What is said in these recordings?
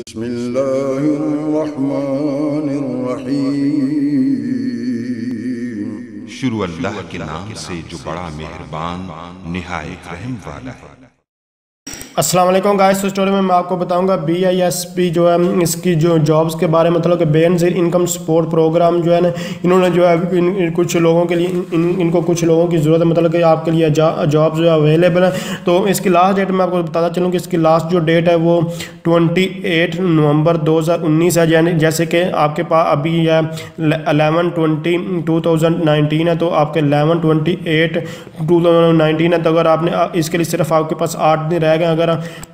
बिस्मिल्लाहिर्रहमानिर्रहीम। शुरू अल्लाह के नाम से जो बड़ा मेहरबान निहायत रहम वाला है। अस्सलाम वालेकुम गाइस। स्टोरी में मैं आपको बताऊंगा BISP जो है इसकी जो जॉब्स के बारे में, मतलब कि बेनज़ीर इनकम सपोर्ट प्रोग्राम जो है ना, इन्होंने जो है कुछ लोगों के लिए इनको कुछ लोगों की ज़रूरत है, मतलब कि आपके लिए जॉब जो है अवेलेबल है। तो इसकी लास्ट डेट मैं आपको बताता चलूँ कि इसकी लास्ट जो डेट है वो 28 नवंबर 2019 है। यानी जैसे कि आपके पास अभी है 11/20/2019 है, तो आपके 11/28/2019 है। तो अगर आपने इसके लिए सिर्फ आपके पास 8 दिन रह गए।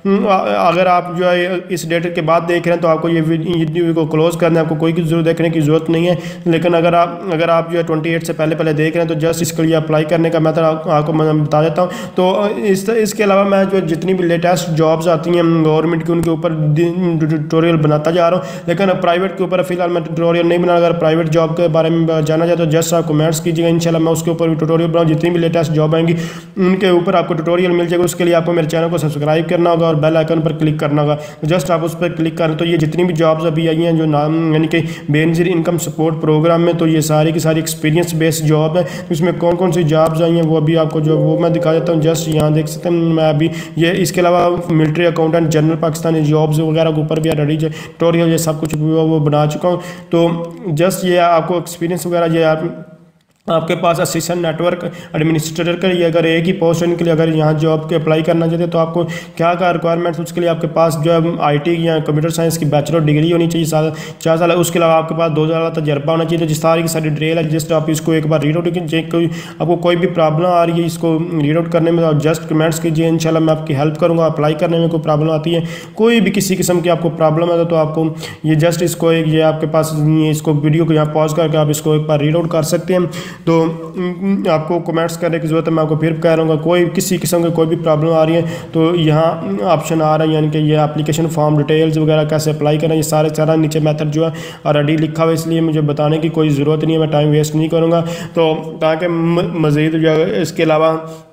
अगर आप जो है इस डेट के बाद देख रहे हैं तो आपको ये वीडियो को क्लोज करना है, आपको कोई देखने की ज़रूरत नहीं है। लेकिन अगर आप जो है 28 से पहले देख रहे हैं तो जस्ट इसके लिए अप्लाई करने का मेथड आपको मैं बता देता हूँ। तो इसके अलावा मैं जो जितनी भी लेटेस्ट जॉब्स आती हैं गवर्नमेंट की, उनके ऊपर ट्यूटोरियल बनाता जा रहा हूँ। लेकिन प्राइवेट के ऊपर फिलहाल मैं ट्यूटोरियल नहीं बना। अगर प्राइवेट जॉब के बारे में जानना चाहते तो जस्ट आप कमेंट्स कीजिएगा, इंशाल्लाह मैं उसके ऊपर भी ट्यूटोरियल बनाऊँ। जितनी भी लेटेस्ट जॉब आएंगी उनके ऊपर आपको ट्यूटोरियल मिल जाएगा। उसके लिए आपको मेरे चैनल को सब्सक्राइब करना होगा और बेल आइकन पर क्लिक करना होगा। तो जस्ट आप उस पर क्लिक करें तो ये जितनी भी जॉब्स अभी आई हैं जो नाम यानी कि बेनज़ीर इनकम सपोर्ट प्रोग्राम में, तो ये सारी की सारी एक्सपीरियंस बेस्ड जॉब है। इसमें कौन कौन सी जॉब्स आई हैं वो अभी आपको जो वो मैं दिखा देता हूँ। जस्ट यहाँ देख सकते हैं मैं अभी ये, इसके अलावा military accountant, general Pakistani jobs वगैरह के ऊपर भी रेडी ट्यूटोरियल ये सब कुछ वो बना चुका हूँ। तो जस्ट ये आपको एक्सपीरियंस वगैरह ये आपके पास असिस्टेंट नेटवर्क एडमिनिस्ट्रेटर का ये अगर एक ही पोस्ट के लिए अगर यहाँ जॉब के अप्लाई करना चाहते हैं तो आपको क्या क्या रिक्वायरमेंट्स, उसके लिए आपके पास जो है IT या कंप्यूटर साइंस की बैचलर डिग्री होनी चाहिए 4 साल। उसके अलावा आपके पास 2 साल का तजर्बा होना चाहिए। तो जिस सारी की सारी डिटेल है जस्ट आप इसको एक बार रीड आउट कीजिए। आपको कोई भी प्रॉब्लम आ रही है इसको रीड आउट करने में तो जस्ट कमेंट्स कीजिए, इंशाल्लाह मैं आपकी हेल्प करूँगा। अप्लाई करने में कोई प्रॉब्लम आती है, कोई भी किसी किस्म की आपको प्रॉब्लम है तो आपको ये जस्ट इसको ये आपके पास इसको वीडियो को यहाँ पॉज करके आप इसको एक बार रीड आउट कर सकते हैं। तो आपको कमेंट्स करने की ज़रूरत है, मैं आपको फिर कह रहा हूँ कोई किसी किस्म की कोई भी प्रॉब्लम आ रही है तो यहाँ ऑप्शन आ रहा है, यानी कि ये एप्लीकेशन फॉर्म डिटेल्स वगैरह कैसे अप्लाई करना, ये सारा नीचे मेथड जो है ऑलरेडी लिखा हुआ है, इसलिए मुझे बताने की कोई ज़रूरत नहीं है, मैं टाइम वेस्ट नहीं करूँगा। तो ताकि मज़ीद जो है इसके अलावा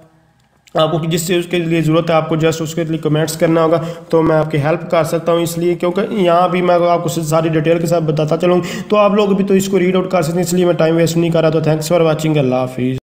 आपको जिस चीज़ के लिए ज़रूरत है आपको जस्ट उसके लिए कमेंट्स करना होगा तो मैं आपकी हेल्प कर सकता हूँ। इसलिए क्योंकि यहाँ भी मैं आपको सारी डिटेल के साथ बताता चलूँ तो आप लोग भी तो इसको रीड आउट कर सकते हैं, इसलिए मैं टाइम वेस्ट नहीं कर रहा। तो थैंक्स फॉर वॉचिंग, अल्लाह हाफिज़।